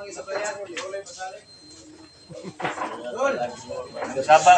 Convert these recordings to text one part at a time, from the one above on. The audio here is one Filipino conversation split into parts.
Sabang.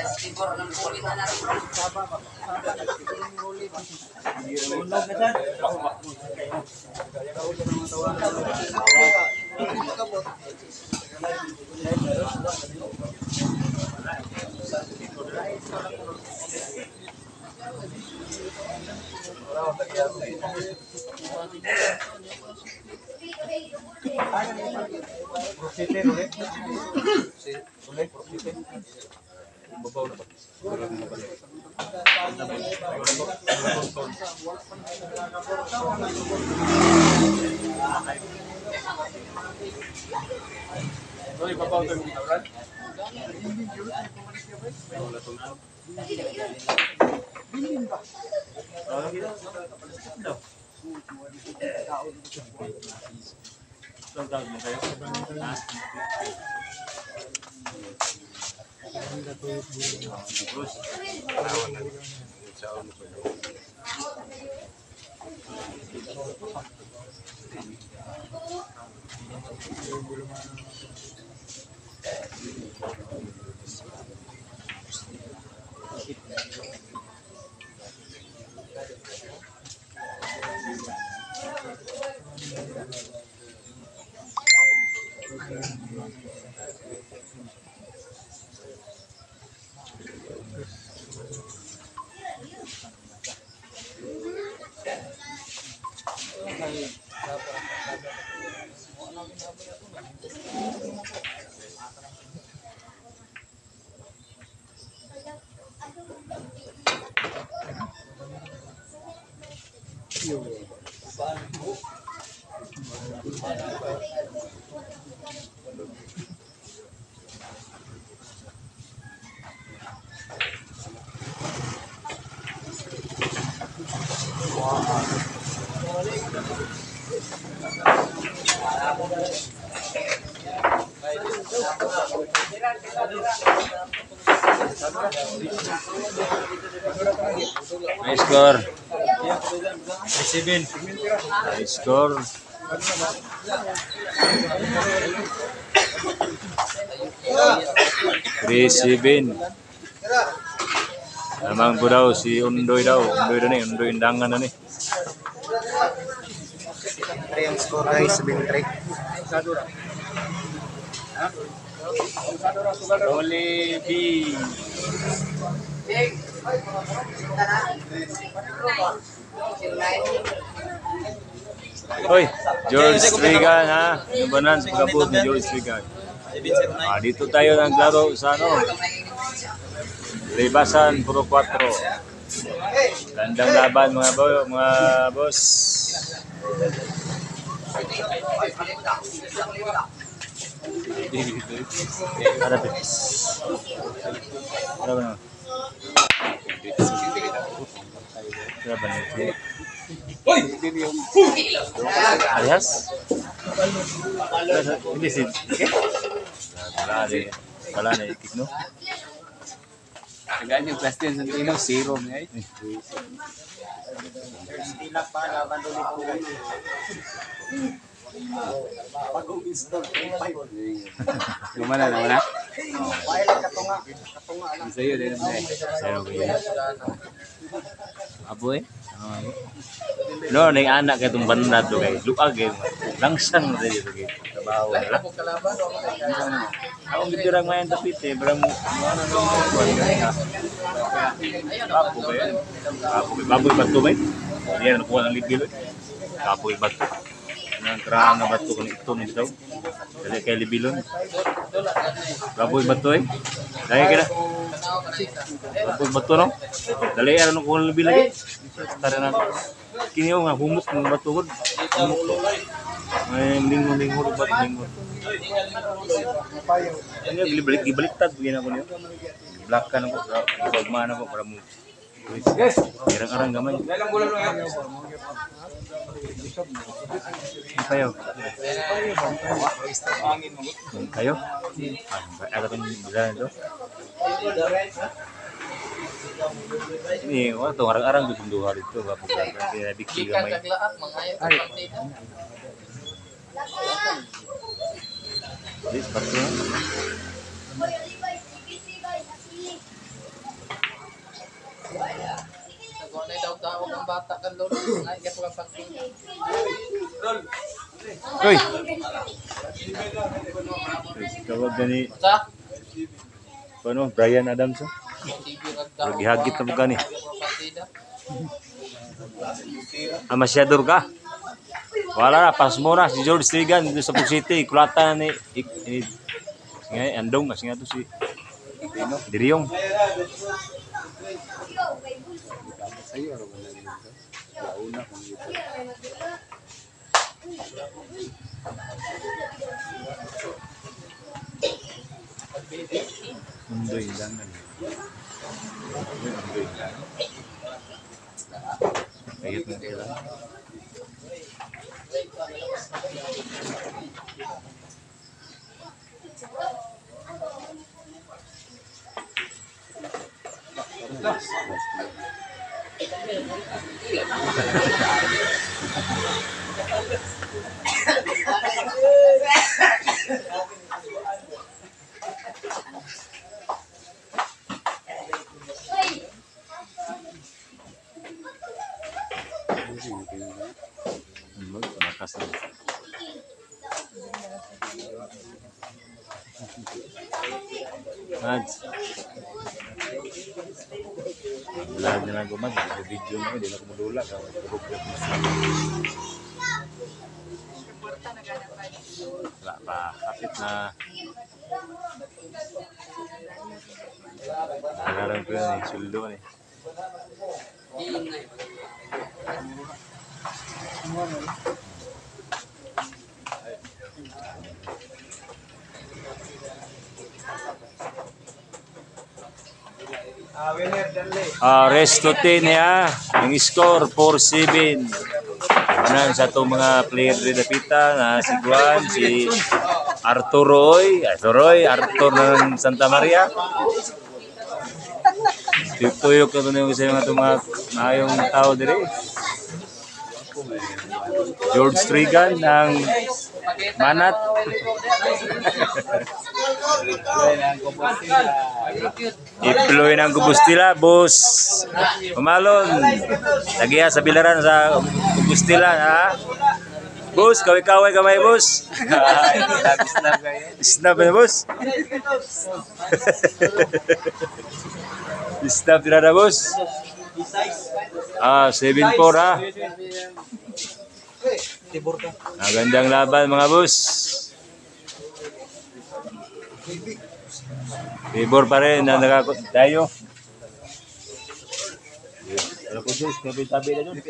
High score. High score. Resibin. Namang po daw si Undoy daw. Undoy na nih, Undoy Indangan na nih. Yang score guys 73. Oleh B. Hoy, George Strigan ha. Labanan sa pagkabot ni George Strigan. Dito tayo naglaro sa ano. Libasan Puro 4. Gandang laban mga boss. Ada tuh. Ada mana? Berapa nih? Alias? Ini sih. Wala na itik no. Agad yung Christian Santino, 0 nga eh. Sila pa, laban doon ito guys. Pag-install 5. Lumana na wala? Pilot katunga lang. Sa'yo din naman eh. Sa'yo ko yun. Aboy? No, na yung anak ka itong banda to guys. Luag eh. Langsang na dito guys. Trabaho na. Ako bitirang mayan tapit eh. Barang mo. Kapo ba yan? Baboy bato ba yun? Hindi yan nakuha ng libil eh. Kapoy bato. Nang kerang na bato kung ito nito. Dali kay libilon. Baboy bato eh. Dali ka na. Baboy bato no? Dali ano kung lebih lagi. Tara na. Kini yung humok ng bato ko. Humok ko. May lingon-lingon ba't lingon. Ano yung ibaliktad. Bigyan ako niyo. Black ka na ko. Pagmana ko para mo. Irang-arang gamay. Kayo. Kayo? Ada kan bisa itu. Ini waktu orang-orang di Bendua itu gak bukan dia dikti gamay. This bato na. Nagwanay daw tawag ng bata kan lolo. Ay, kaya pala pagkita. Uy! Tawag gani. Sa? Ano? Brian Adams. Oh. TV ragda. Gihagit na mo gani. Partida. Masyador ka. Wala na, pas mo na si George Strigan dito sa Pug City. Kulata ni ngayon, andong kasi nga to si Diriyong. Sa'yo, ano ba na rin ito? Launa kung ito. Undoy lang. Undoy lang. Ayot na sila. Makas na. Mads. Lahat na lang gumad. Video mo, hindi na kumulula. Wala pa. Kapit na. Nalaran ko yan eh. Suldo ka eh. Resto 10 ya. Ang score 4-7. Manang sa itong mga player rin napita na si Juan, si Arthur Arthur ng Santa Maria. Tuyok na ito na yung isa yung mga mayong tao diri. George Strigan ng Manat. Iploy ng Compostela, boss. Pamalon. Tagiya sa bilaran sa Compostela, ha? Boss, kaway-kaway kamay, boss. Snap na, boss. Snap na, boss. 7-4, ha? Magandang laban, mga boss. Tibor pa rin na nakakot tayo. Ano po Diyos, tabi na doon.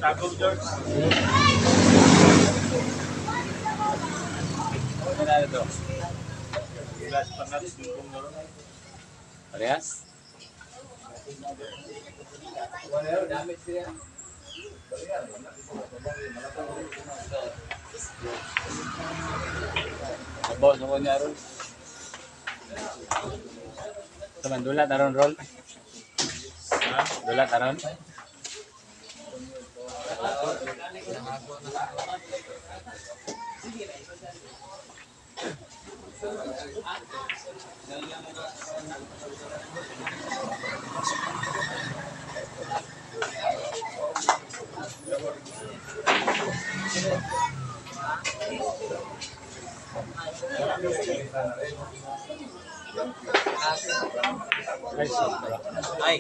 Tago, George. Ano na ito? Last pangat, yung Parehas? Abo, so ko niya ron. Teman dula taron roll. Dula taron. Ay.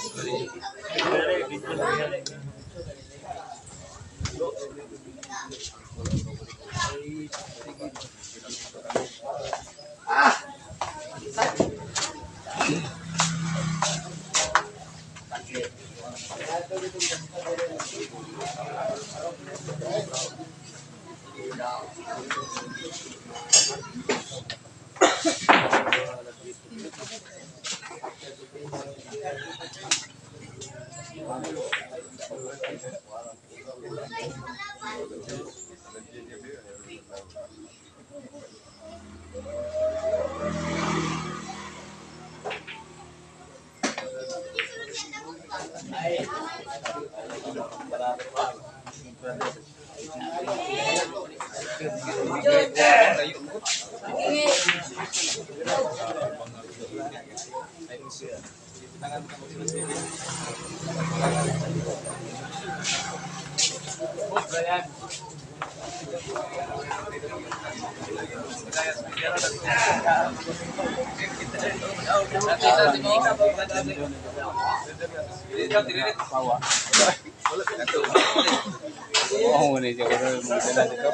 Oh, ini juga baru model itu.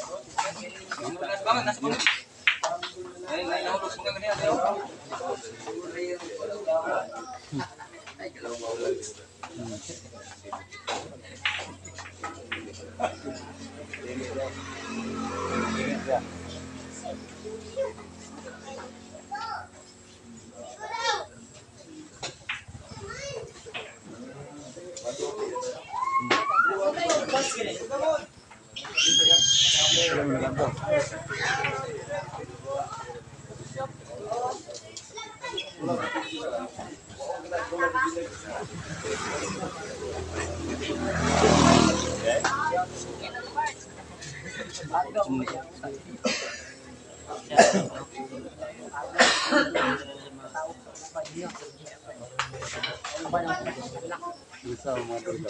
Bisa mau dulu.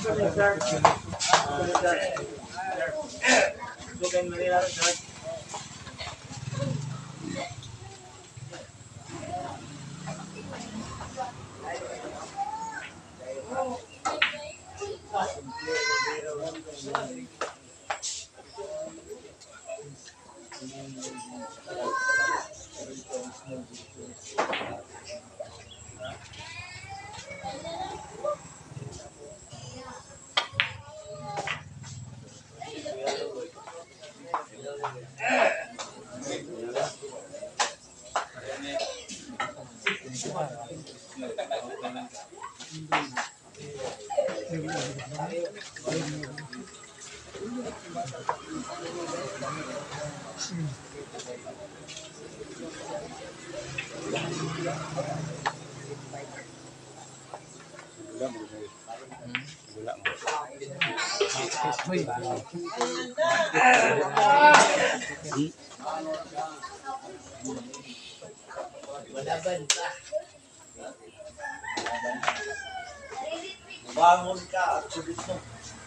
Bangon ka at subit mo.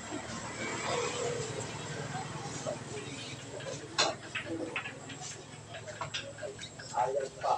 Ayaw pa.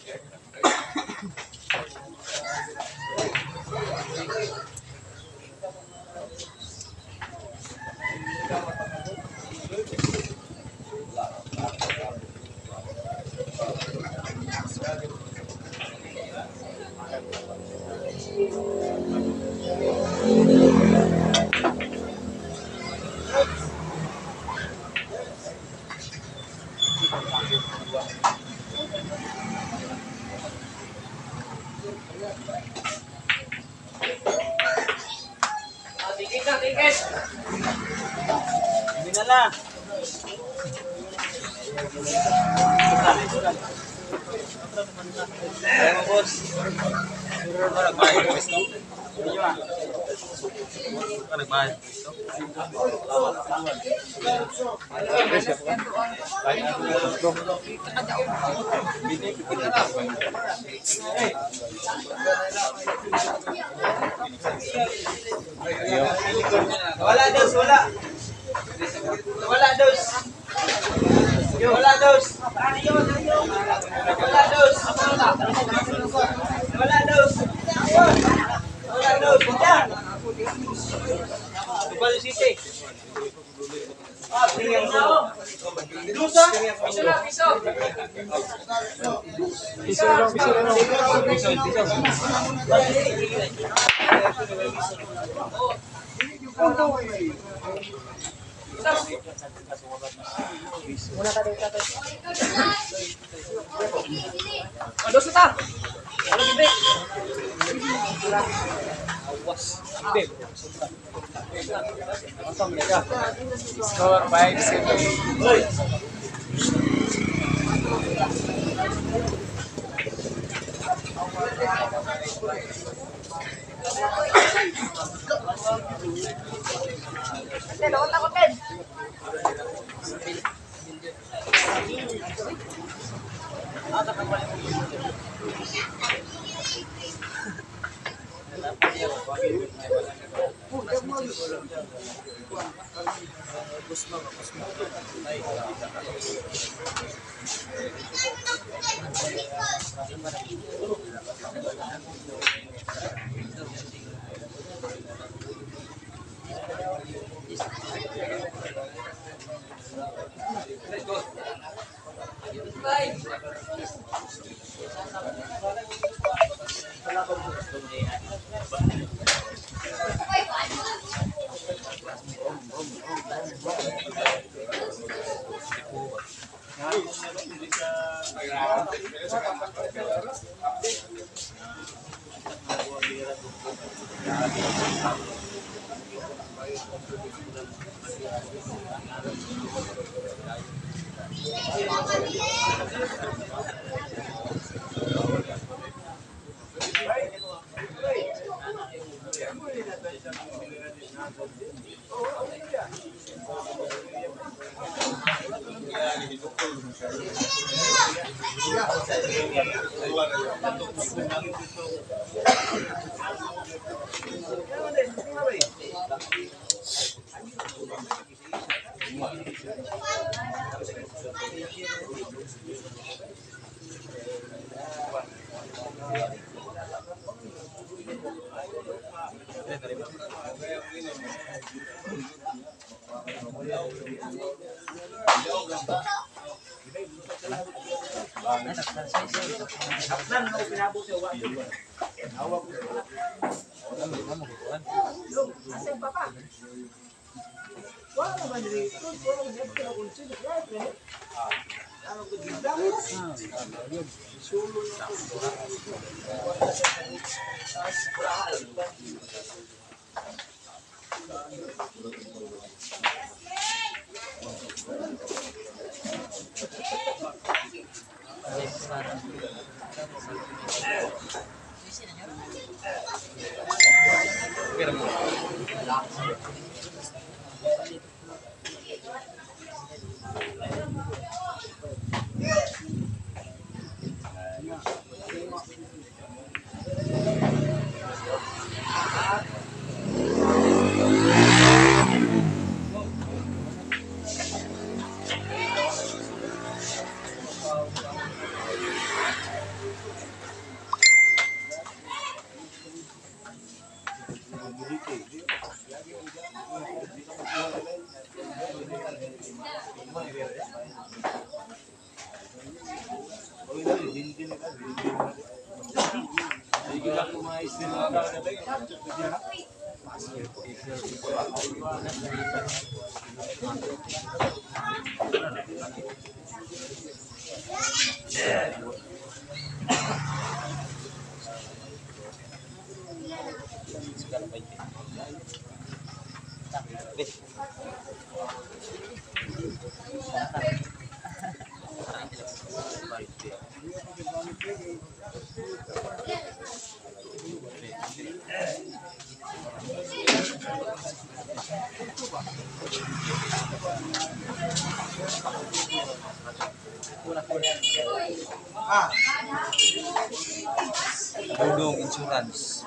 Binala. Ayo bos. Turun mo nagbayad ng gusto. Iyo ah. Ka nagbayad ng gusto. Wala dos, wala. Wala dos. Wala dos. Wala dos. Wala dos. Wala dos. Diyan. Bali City. Ah, tingnan mo. Dusa. Piso. Piso lang. Muna ka dito. Ano sa ta? Ano gid? Awas. Gid. Score 5-7. Hoy. Hello, takot din. Dudung Insurance.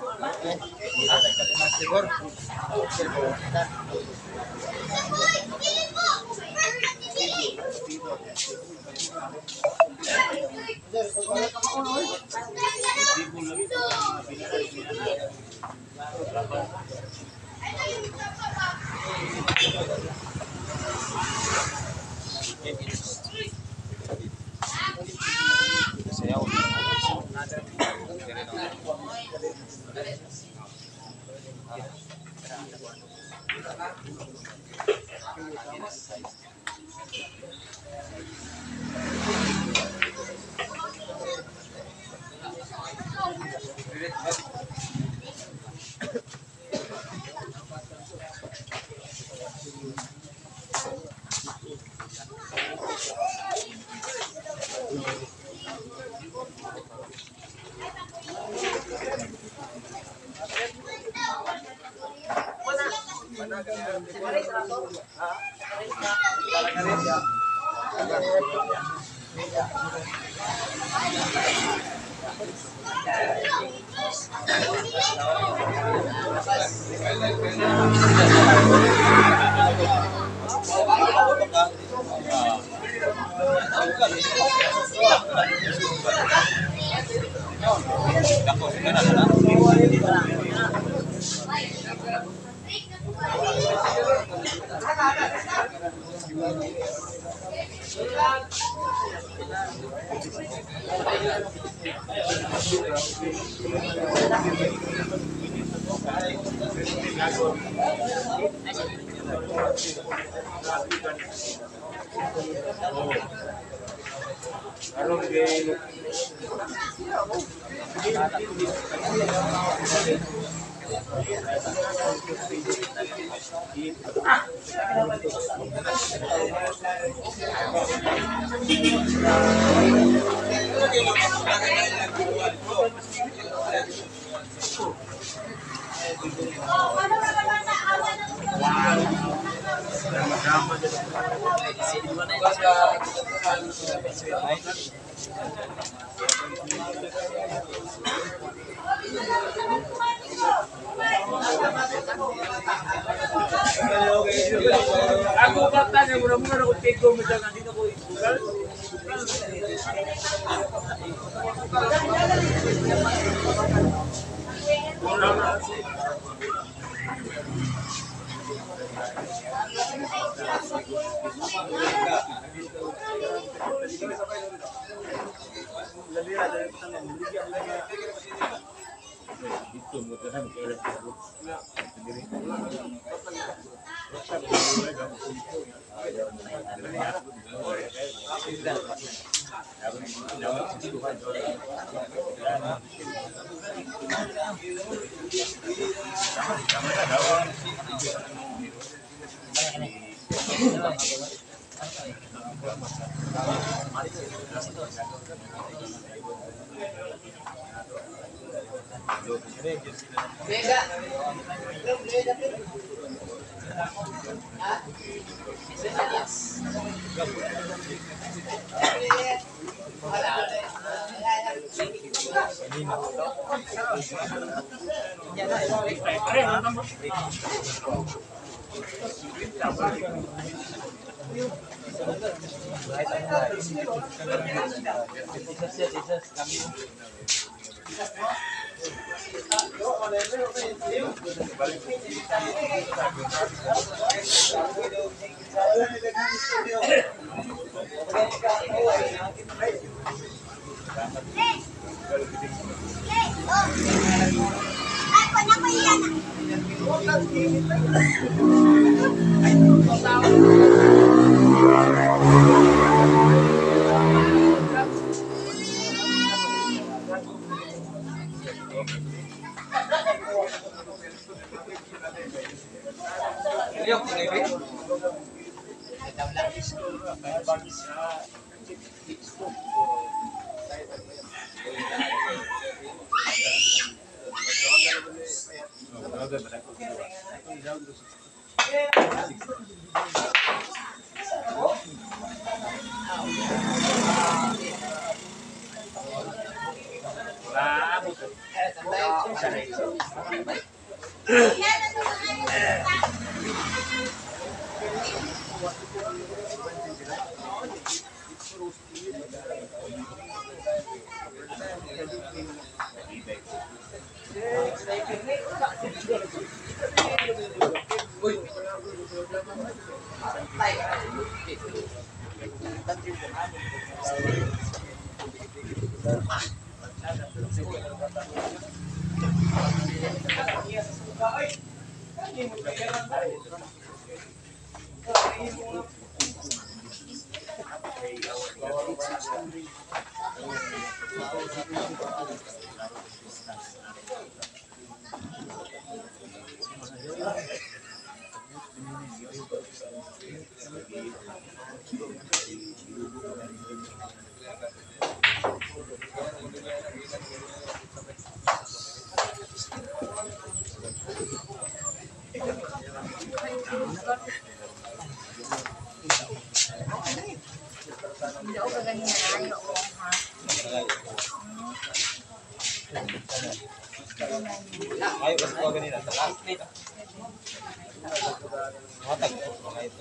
Ako bata niya, muna-muna ako take home dyan. Nandito ko Google. Dito mo tanan kailan ko. Sendiri. Beda. Hindi ako ganyan na ayaw ko ha. Ay, basta ko ganina. Takas. Matag. Mga ito.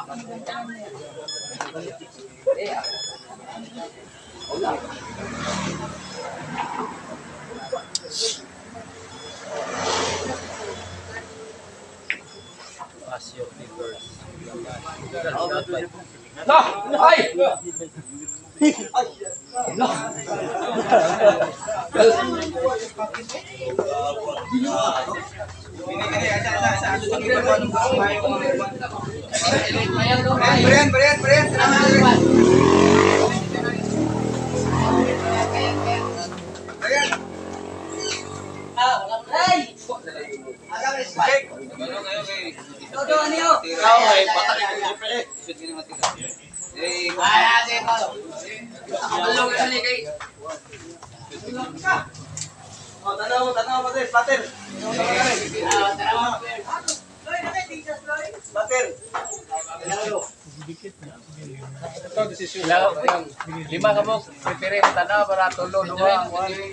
Lima ka mo, prepare mo tanaw para tulo duha.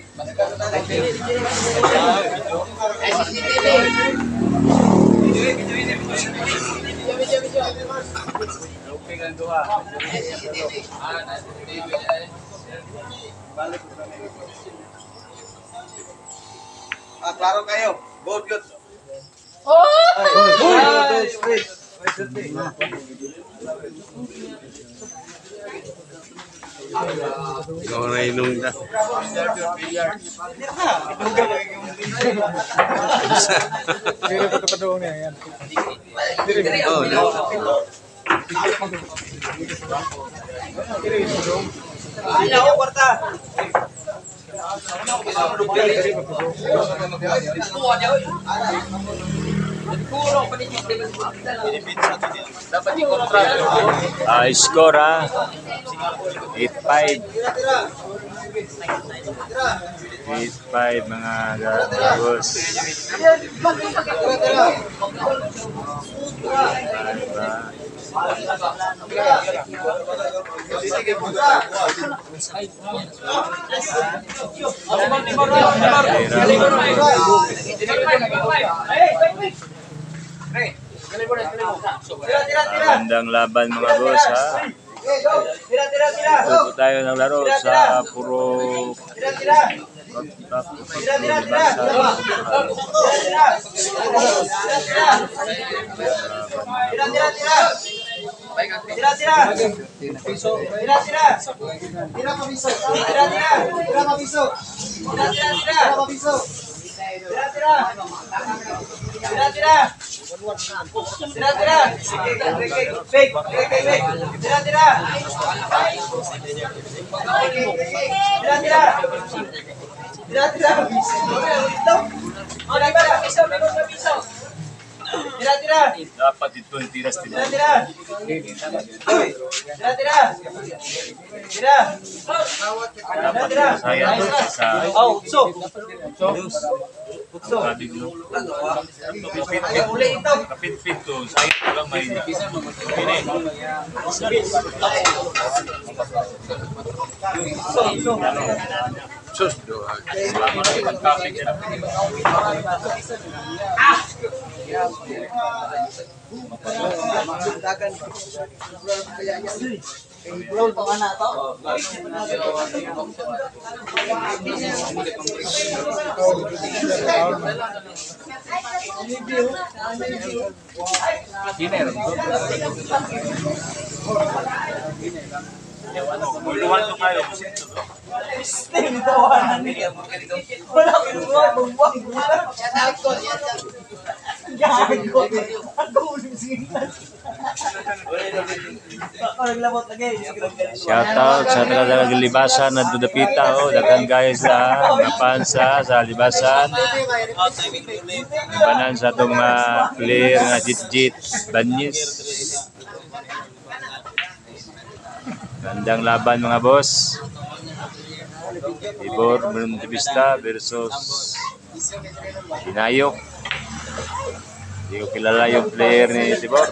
Klaro kayo. Good, good. Ikaw na inong na. Dapat i-contract. Score ha. 8-5. 8-5 mga boss. Magandang laban mga boss ha. Ito tayo ng laro sa puro dapat ito yung tiras tira. Dapat saya sa kabig no. Kapit-pit to, saya lang may Sus, doha. Luwan to kayo. Shoutout sa taga libasan na dudapita daghang guys na pansa sa libasan. Banan sa itong mga player nga jit-jit, banyis. Gandang laban mga boss. Ibor Montevista versus Sinayok. Hindi ko kilala yung player ni Tibor.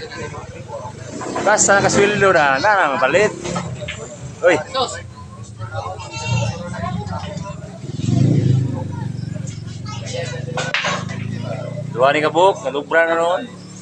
Basta nakasweldo na, mapalit. Uy, Duha ni kabuk, nalubra na noon.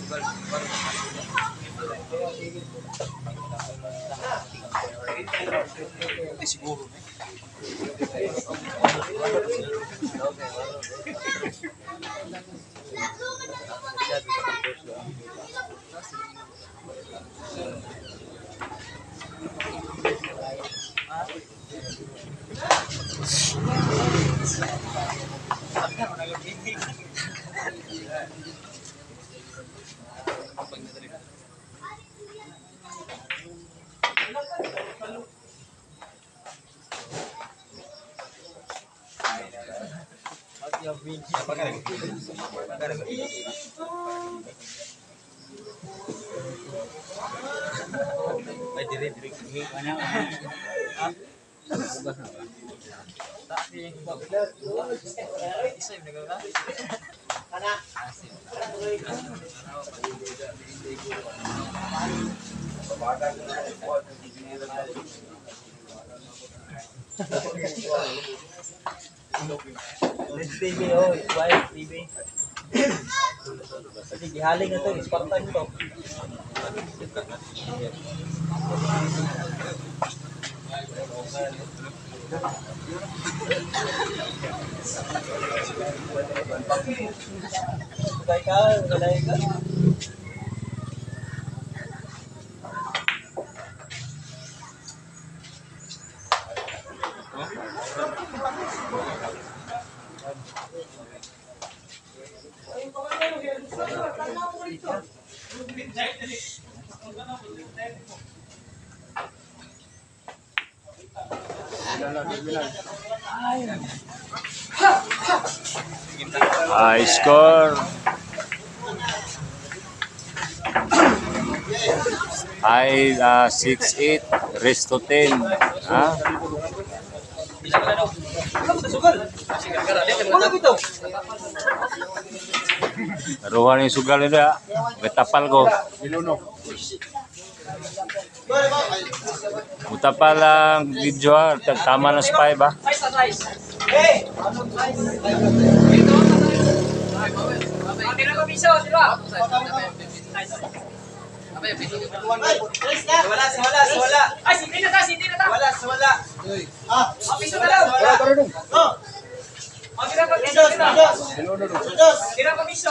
TV, oh, it's white TV. Kasi gihaling na to, Spartan to. Galay ka. High score. High 6-8, rest to 10. Ha? Naruhan yung sugal nila. Betapal ko. Mutapal lang video ha. Tama na spy ba? Wala. Ay, hindi na ta. Wala. Piso na lang. Tira pa piso. Tira pa piso.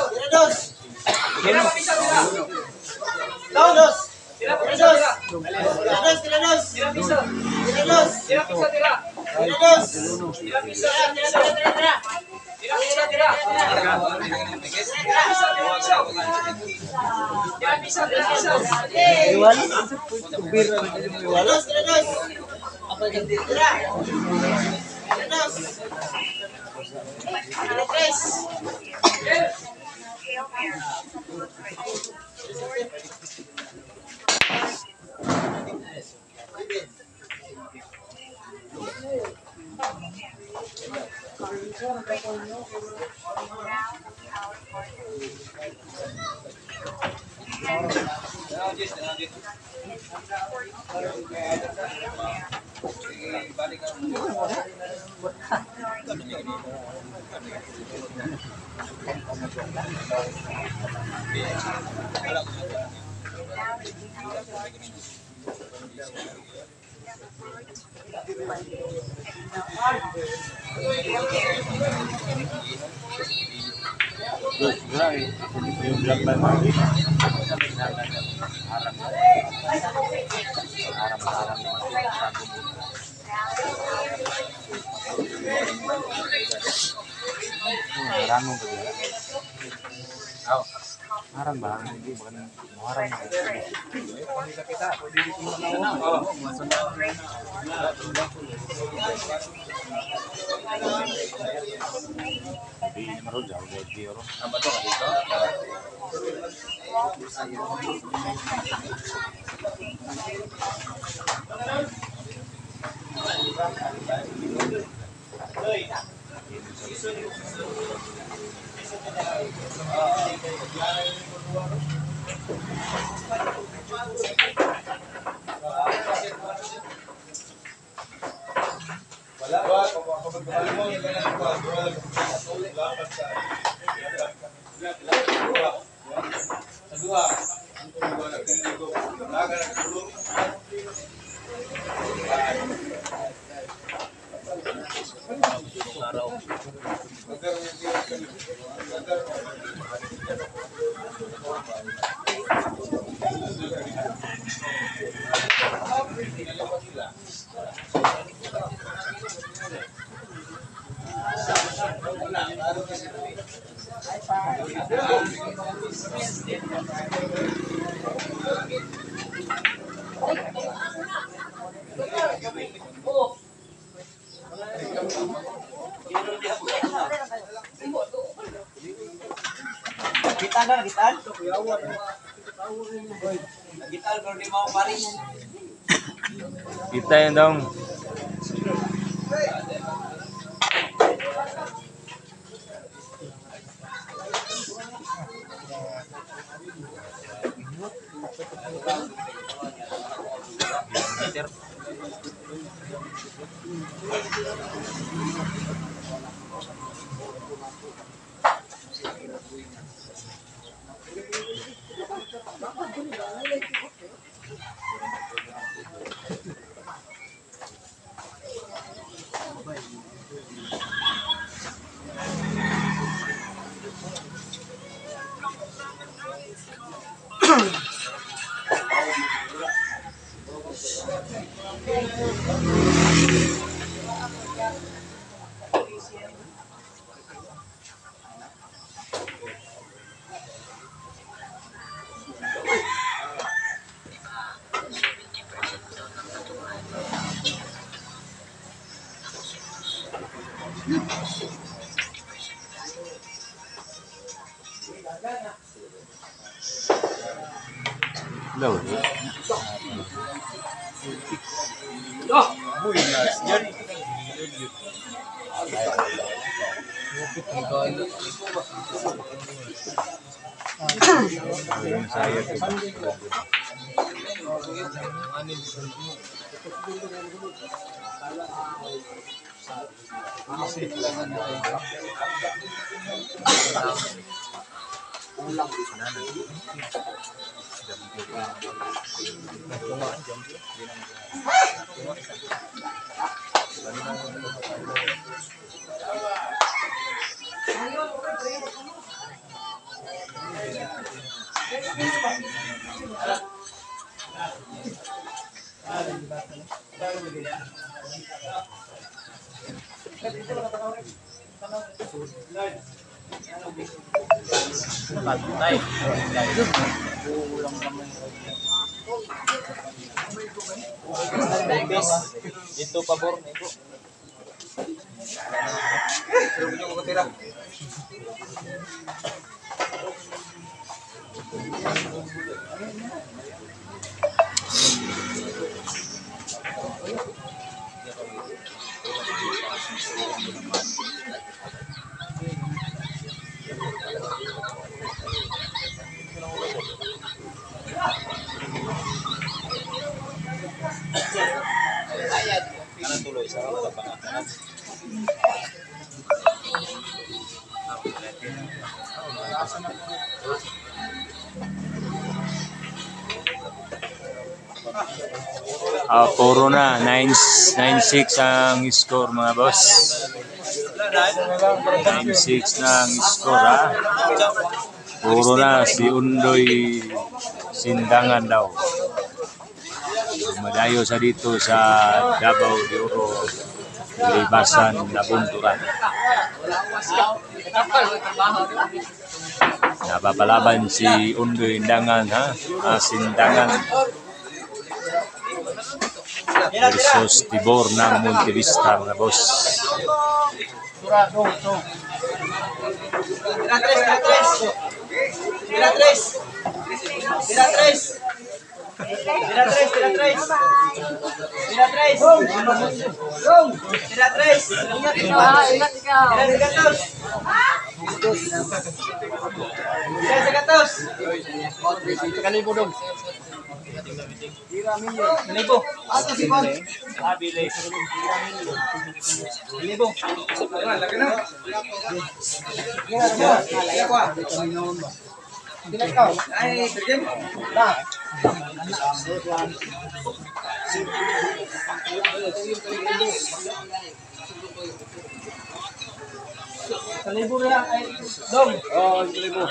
Harang ba? Hindi ba? Harang ba? Hindi naman jauh dari Giro. Apa tuh dito? Gitan na, gitan. Gitan pero di mau pari. Kita yang dong. Loh. Itu pabor nego. Corona 9-6 ang score mga boss. 9-6 na ang score ha. Corona si Undoy Sindangan daw. Madayo sa dito sa Davao de Oro, Libasan, Nabunturan. Napapalaban si Undoy Sindangan ha. Sindangan versus Tibor ng Montevista mga boss. Ingat ikaw. Libo. Ato si Bon. Abilis. Libo. Lagi na. Lagi ko. Bilang ka. Ay, terjem. Dah. Kalibo na ay dong. Oh, libo.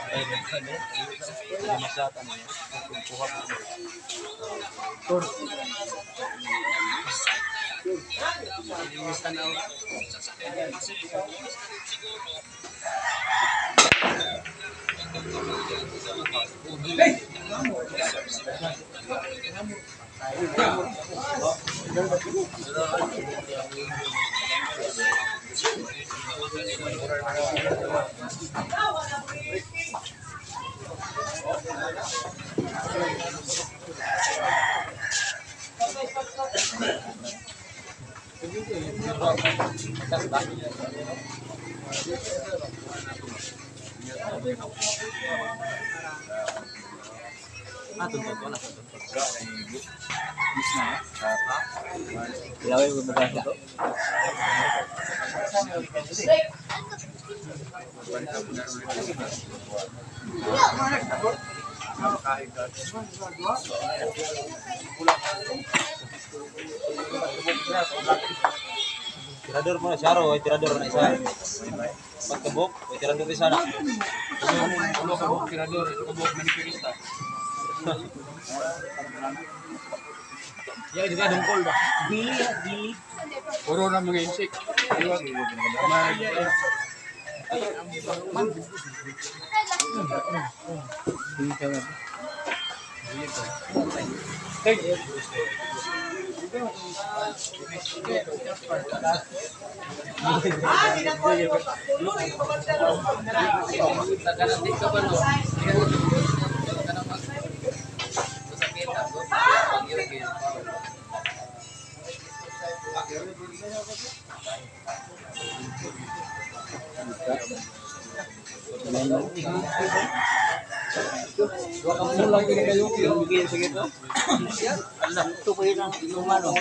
Tirador mo na siya ro, tirador na isa. Pagkabok, tirador isa na. Ulo kabok tirador, ito kabok manipirista. Ya, juga dengkol dah. Dili. Puro na mga insik. Dua kamu lagi na kayo, bigyan sa gito. Allah, ito ko yun ang lumano.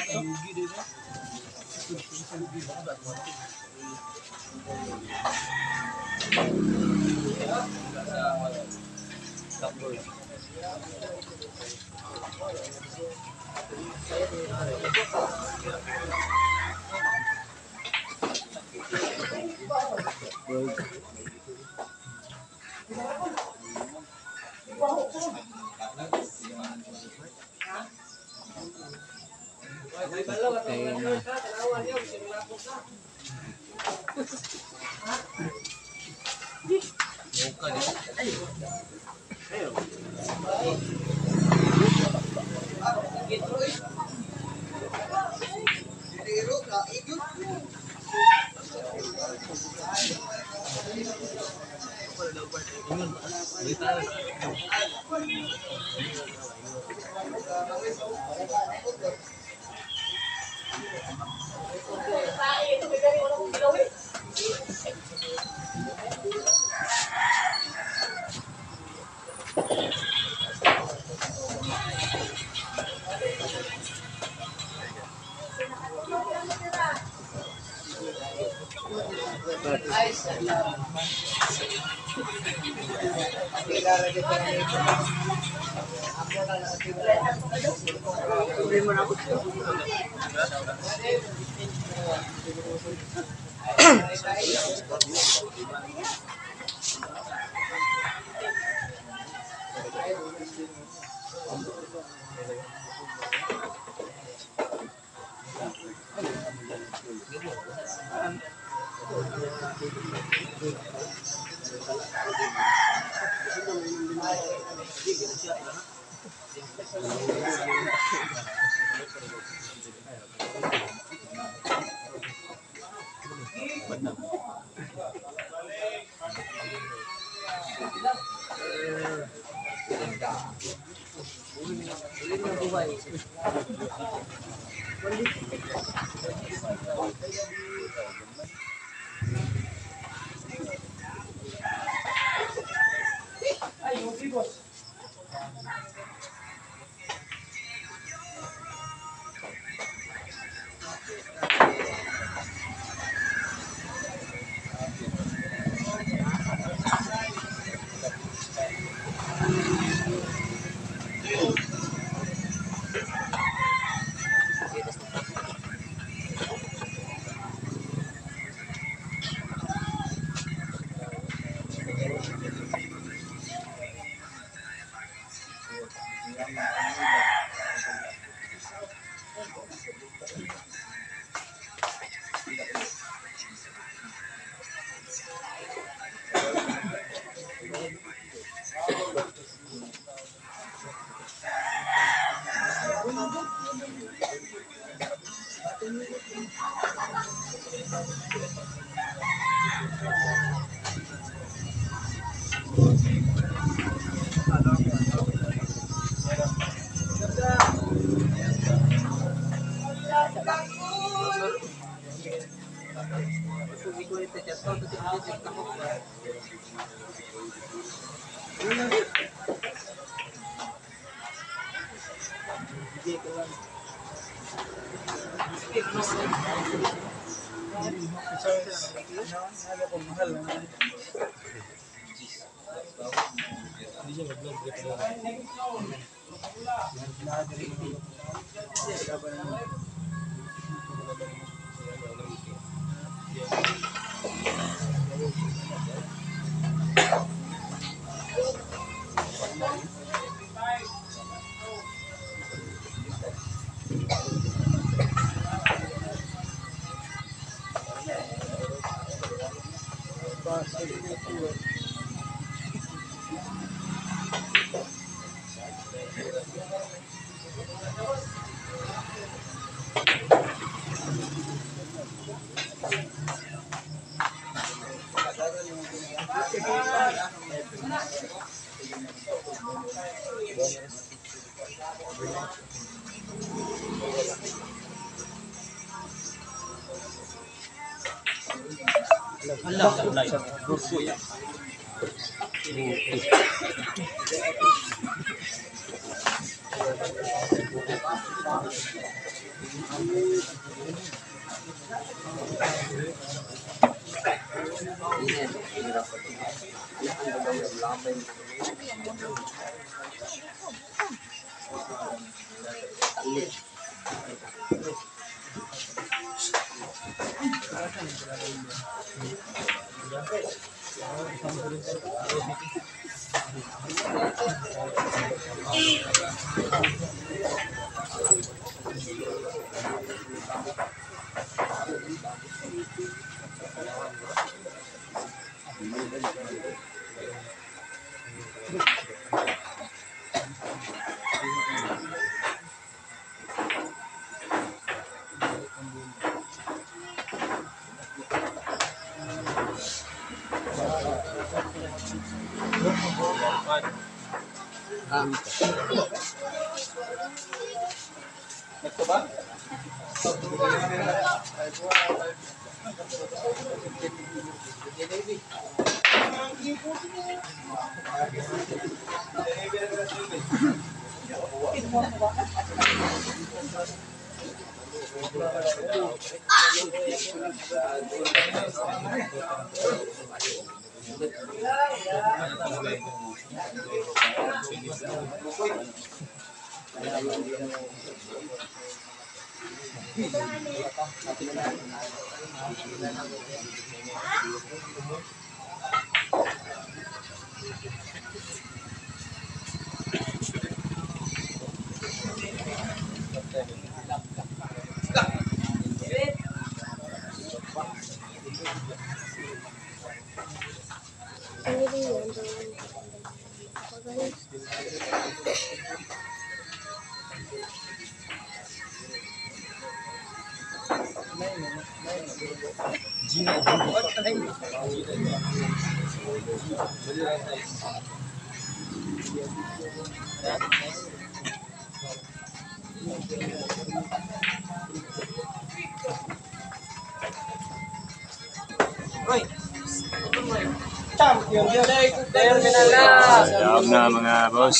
Daog na mga boss.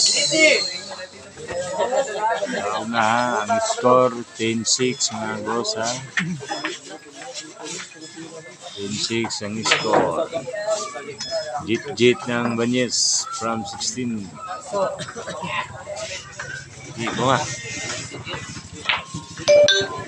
Daog na ha. Ang score 10-6 mga boss ha. 10-6 ang score. Jit ng Banyes from 16. Di ko nga.